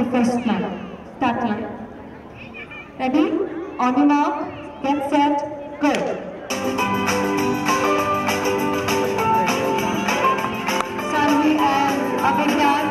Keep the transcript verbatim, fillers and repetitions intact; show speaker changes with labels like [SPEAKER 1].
[SPEAKER 1] first line, start line. Ready? On your mark, get set, go. Sanvi and Abhigyan.